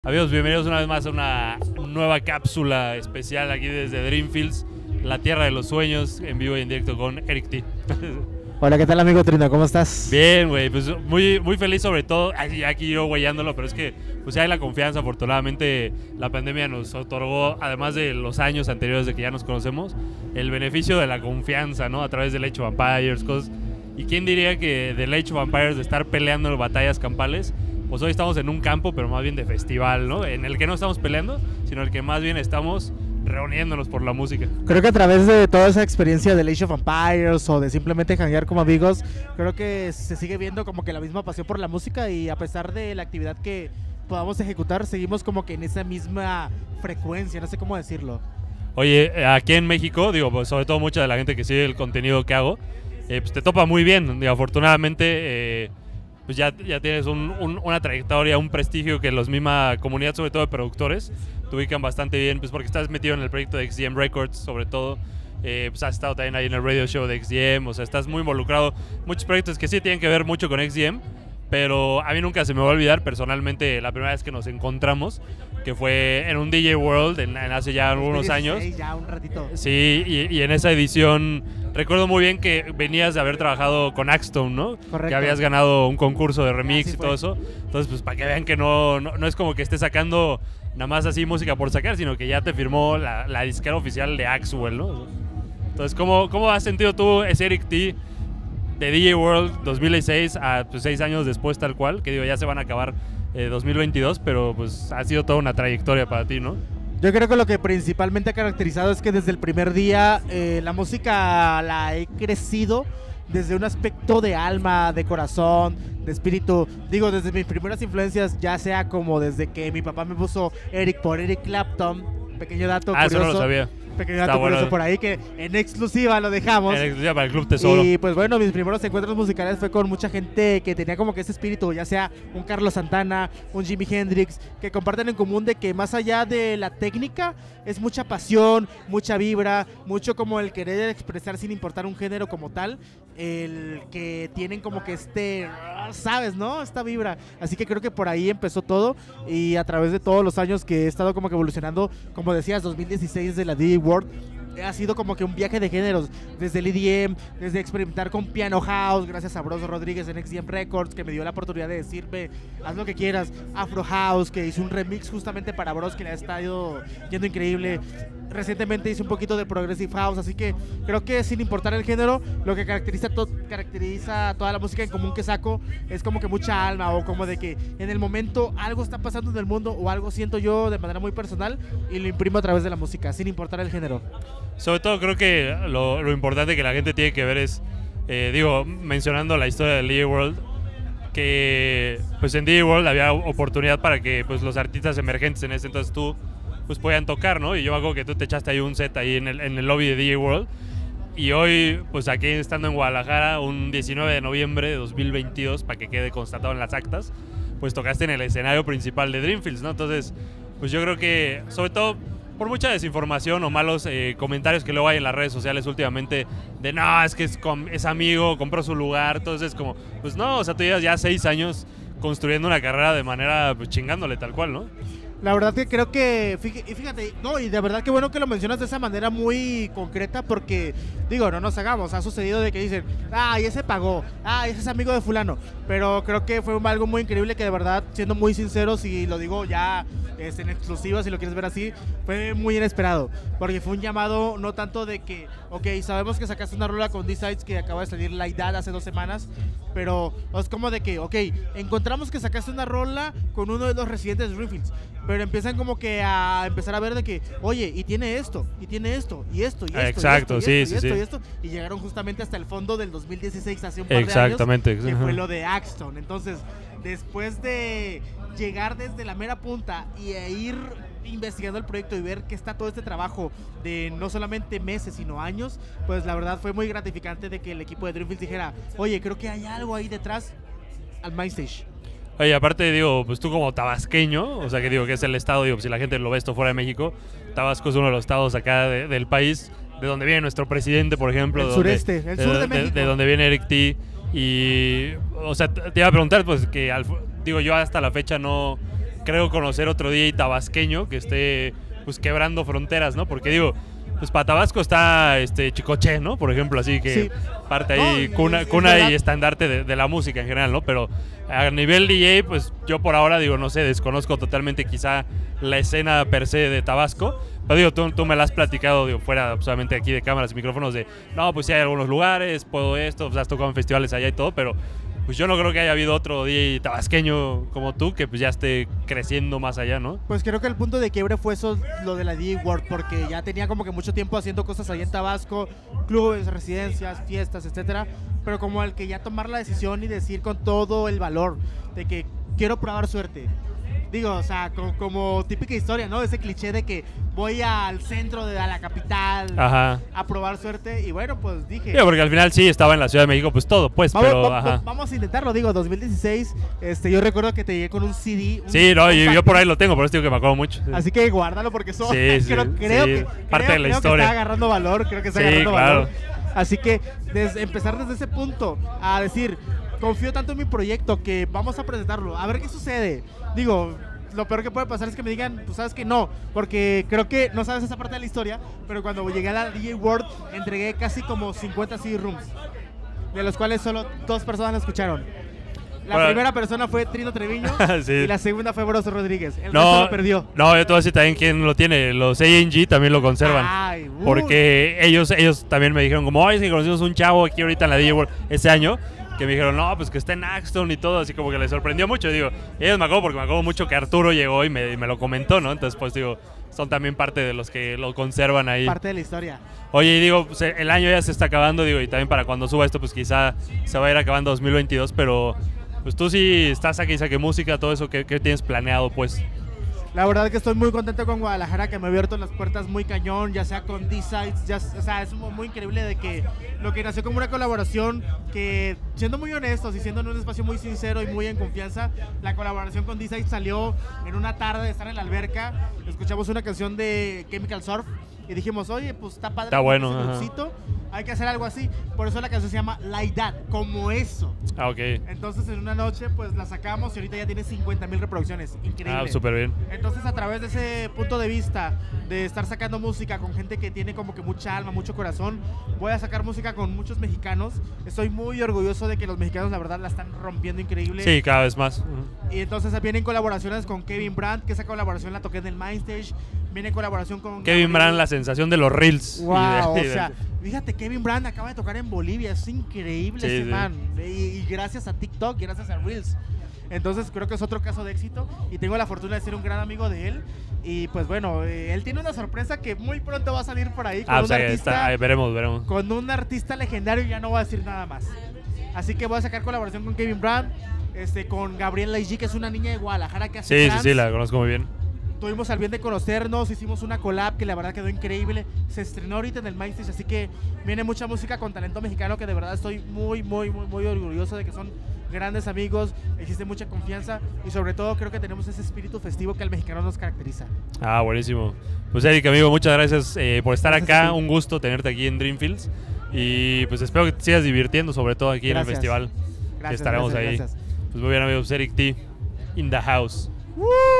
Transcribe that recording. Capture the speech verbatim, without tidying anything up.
Amigos, bienvenidos una vez más a una nueva cápsula especial aquí desde Dreamfields, la tierra de los sueños, en vivo y en directo con Eric T. Hola, ¿qué tal, amigo Trino? ¿Cómo estás? Bien, güey, pues muy, muy feliz sobre todo, aquí, aquí yo güeyándolo, pero es que pues ya hay la confianza, afortunadamente la pandemia nos otorgó, además de los años anteriores de que ya nos conocemos, el beneficio de la confianza, ¿no? A través del Age of Empires, cosas. Y quién diría que del Age of Empires, de estar peleando en batallas campales, pues hoy estamos en un campo, pero más bien de festival, ¿no? En el que no estamos peleando, sino el que más bien estamos reuniéndonos por la música. Creo que a través de toda esa experiencia del Age of Empires o de simplemente janguear como amigos, creo que se sigue viendo como que la misma pasión por la música, y a pesar de la actividad que podamos ejecutar, seguimos como que en esa misma frecuencia, no sé cómo decirlo. Oye, aquí en México, digo, pues sobre todo mucha de la gente que sigue el contenido que hago, eh, pues te topa muy bien. Digo, afortunadamente, eh, pues ya, ya tienes un, un, una trayectoria, un prestigio que los misma comunidad, sobre todo de productores, te ubican bastante bien, pues porque estás metido en el proyecto de X D M Records, sobre todo. Eh, pues has estado también ahí en el radio show de X D M, o sea, estás muy involucrado. Muchos proyectos que sí tienen que ver mucho con X D M, pero a mí nunca se me va a olvidar personalmente la primera vez que nos encontramos, que fue en un D J World en, en hace ya algunos años. Ya un ratito. Sí, y, y en esa edición recuerdo muy bien que venías de haber trabajado con Axstone, ¿no? Correcto. Que habías ganado un concurso de remix Así y todo eso. Entonces, pues para que vean que no, no, no es como que esté sacando nada más así música por sacar, sino que ya te firmó la, la disquera oficial de Axwell, ¿no? Entonces, ¿cómo, cómo has sentido tú ese Eric T de D J World dos mil dieciséis a pues, seis años después, tal cual? Que digo, ya se van a acabar eh, dos mil veintidós, pero pues ha sido toda una trayectoria para ti, ¿no? Yo creo que lo que principalmente ha caracterizado es que desde el primer día eh, la música la he crecido desde un aspecto de alma, de corazón, de espíritu. Digo, desde mis primeras influencias, ya sea como desde que mi papá me puso Eric por Eric Clapton, pequeño dato ah, curioso. eso no lo sabía. Pequeño dato bueno. curioso por ahí que en exclusiva lo dejamos. En exclusiva para el Club Tesoro. Y pues bueno, mis primeros encuentros musicales fue con mucha gente que tenía como que ese espíritu, ya sea un Carlos Santana, un Jimi Hendrix, que comparten en común de que más allá de la técnica es mucha pasión, mucha vibra, mucho como el querer expresar sin importar un género como tal, el que tienen como que este, sabes, ¿no? Esta vibra. Así que creo que por ahí empezó todo, y a través de todos los años que he estado como que evolucionando, como decías, dos mil dieciséis de la D J World, ha sido como que un viaje de géneros, desde el E D M, desde experimentar con Piano House, gracias a Bros Rodríguez en X D M Records, que me dio la oportunidad de decirme, haz lo que quieras, Afro House, que hizo un remix justamente para Bros, que le ha estado yendo increíble. Recientemente hice un poquito de Progressive House, así que creo que sin importar el género, lo que caracteriza, to caracteriza toda la música en común que saco es como que mucha alma, o como de que en el momento algo está pasando en el mundo, o algo siento yo de manera muy personal, y lo imprimo a través de la música, sin importar el género. Sobre todo creo que lo, lo importante que la gente tiene que ver es, eh, digo, mencionando la historia del D J World, que pues en D J World había oportunidad para que pues los artistas emergentes en ese entonces tú pues podían tocar, ¿no? Y yo hago que tú te echaste ahí un set ahí en el, en el lobby de D J World, y hoy pues aquí estando en Guadalajara un diecinueve de noviembre de dos mil veintidós, para que quede constatado en las actas, pues tocaste en el escenario principal de Dreamfields, ¿no? Entonces pues yo creo que sobre todo por mucha desinformación o malos eh, comentarios que luego hay en las redes sociales últimamente de no, es que es, es amigo, compró su lugar, entonces como, pues no, o sea, tú llevas ya seis años construyendo una carrera de manera pues, chingándole tal cual, ¿no? La verdad que creo que, fíjate, no, y de verdad que bueno que lo mencionas de esa manera muy concreta, porque, digo, no nos hagamos, ha sucedido de que dicen, ah, y ese pagó, ah, ese es amigo de fulano, pero creo que fue algo muy increíble que de verdad, siendo muy sinceros, y lo digo ya este, en exclusiva, si lo quieres ver así, fue muy inesperado, porque fue un llamado no tanto de que, ok, sabemos que sacaste una rola con D-Sides que acaba de salir Like That hace dos semanas, pero es como de que, ok, encontramos que sacaste una rola con uno de los residentes de Dreamfields, pero empiezan como que a empezar a ver de que, oye, y tiene esto, y tiene esto, y esto, y esto, exacto, y esto, sí, y esto, sí, y esto, sí. y esto, y llegaron justamente hasta el fondo del dos mil dieciséis, hace un par exactamente, de años, que fue lo de Axstone. Entonces, después de llegar desde la mera punta y a ir investigando el proyecto y ver que está todo este trabajo de no solamente meses, sino años, pues la verdad fue muy gratificante de que el equipo de Dreamfields dijera, oye, creo que hay algo ahí detrás al Mindstage. Oye, aparte, digo, pues tú como tabasqueño, o sea que digo que es el estado, digo, si la gente lo ve esto fuera de México, Tabasco es uno de los estados acá de, del país, de donde viene nuestro presidente, por ejemplo. El de sureste, donde, el sur de, de México. De, de donde viene Eric T. Y, o sea, te iba a preguntar, pues que, al, digo, yo hasta la fecha no, creo conocer otro D J tabasqueño que esté pues quebrando fronteras, ¿no? Porque digo, pues para Tabasco está este Chicoche, ¿no? Por ejemplo, así que Sí. parte ahí, No, cuna, es- es cuna verdad. y estandarte de, de la música en general, ¿no? Pero a nivel D J, pues yo por ahora digo, no sé, desconozco totalmente quizá la escena per se de Tabasco. Pero digo, tú, tú me la has platicado, digo, fuera solamente aquí de cámaras y micrófonos de, no, pues sí hay algunos lugares, puedo esto, pues has tocado en festivales allá y todo, pero pues yo no creo que haya habido otro D J tabasqueño como tú que pues ya esté creciendo más allá, ¿no? Pues creo que el punto de quiebre fue eso, lo de la D J World, porque ya tenía como que mucho tiempo haciendo cosas ahí en Tabasco, clubes, residencias, fiestas, etcétera, pero como el que ya tomar la decisión y decir con todo el valor de que quiero probar suerte. Digo, o sea, co- como, típica historia, ¿no? Ese cliché de que voy al centro de a la capital Ajá. a probar suerte y bueno, pues dije... Sí, porque al final sí estaba en la Ciudad de México, pues todo, pues, Vamos, pero va- ajá. va- vamos a intentarlo, digo, dos mil dieciséis, este, yo recuerdo que te llegué con un C D. un Sí, no, yo, yo compact por ahí lo tengo, por eso digo que me acuerdo mucho. Sí. Así que guárdalo porque eso Sí, sí, creo, creo sí, que, parte creo- de la creo historia. que está agarrando valor, creo que está Sí, agarrando claro. valor. Así que desde, empezar desde ese punto a decir, confío tanto en mi proyecto que vamos a presentarlo, a ver qué sucede. Digo, lo peor que puede pasar es que me digan, pues sabes que no, porque creo que no sabes esa parte de la historia, pero cuando llegué a la D J World entregué casi como cincuenta C D rooms, de los cuales solo dos personas lo escucharon. La Bueno. primera persona fue Trino Treviño Sí. y la segunda fue Broso Rodríguez. El resto No, lo perdió. no, yo te voy a decir también quién lo tiene. Los A N G también lo conservan. Ay, uh. Porque ellos, ellos también me dijeron como, oye, si conocimos un chavo aquí ahorita en la D J World este año, que me dijeron, no, pues que está en Axton y todo, así como que les sorprendió mucho. Y digo, ellos me acuerdo porque me acuerdo mucho que Arturo llegó y me, y me lo comentó, ¿no? Entonces, pues digo, son también parte de los que lo conservan ahí. Parte de la historia. Oye, y digo, pues, el año ya se está acabando, digo, y también para cuando suba esto, pues quizá se va a ir acabando dos mil veintidós, pero pues tú sí estás aquí, saque música, todo eso, ¿qué, qué tienes planeado, pues? La verdad que estoy muy contento con Guadalajara, que me ha abierto las puertas muy cañón, ya sea con D-Sides, ya, o sea, es muy, muy increíble de que lo que nació como una colaboración, que siendo muy honestos y siendo en un espacio muy sincero y muy en confianza, la colaboración con D-Sides salió en una tarde de estar en la alberca, escuchamos una canción de Chemical Surf y dijimos, oye, pues está padre, Está bueno, ese ajá. groupcito, hay que hacer algo así, por eso la canción se llama Like That, como eso. Ah, ok. Entonces en una noche pues la sacamos y ahorita ya tiene cincuenta mil reproducciones, increíble. Ah, súper bien. Entonces, a través de ese punto de vista de estar sacando música con gente que tiene como que mucha alma, mucho corazón, voy a sacar música con muchos mexicanos. Estoy muy orgulloso de que los mexicanos, la verdad, la están rompiendo increíble. Sí, cada vez más. Ujú. Y entonces vienen colaboraciones con Kevin Brandt, que esa colaboración la toqué en el Mindstage. Viene colaboración con Kevin Gabriel- Brandt, la sensación de los reels. Wow, Y de- o y de- sea, fíjate, Kevin Brandt acaba de tocar en Bolivia, es increíble Sí, ese sí. man. Y, y gracias a TikTok, y gracias a Reels. Entonces creo que es otro caso de éxito y tengo la fortuna de ser un gran amigo de él. Y pues bueno, eh, él tiene una sorpresa que muy pronto va a salir por ahí con Ah, un o sea, artista, está, ahí veremos, veremos. con un artista legendario y ya no voy a decir nada más. Así que voy a sacar colaboración con Kevin Brandt, este, con Gabriela I G, que es una niña de Guadalajara que hace Sí, sí, trance. sí, la conozco muy bien. Tuvimos al bien de conocernos, hicimos una collab que la verdad quedó increíble. Se estrenó ahorita en el Mindstage, así que viene mucha música con talento mexicano que de verdad estoy muy, muy, muy, muy orgulloso de que son grandes amigos, existe mucha confianza y sobre todo creo que tenemos ese espíritu festivo que al mexicano nos caracteriza. Ah, buenísimo. Pues Eric, amigo, muchas gracias eh, por estar Gracias a acá. ti. Un gusto tenerte aquí en Dreamfields. Y pues espero que te sigas divirtiendo, sobre todo aquí en el Gracias. festival. Gracias, estaremos gracias, ahí. gracias. Pues muy bien, amigos. Eric T. In the house. ¡Woo!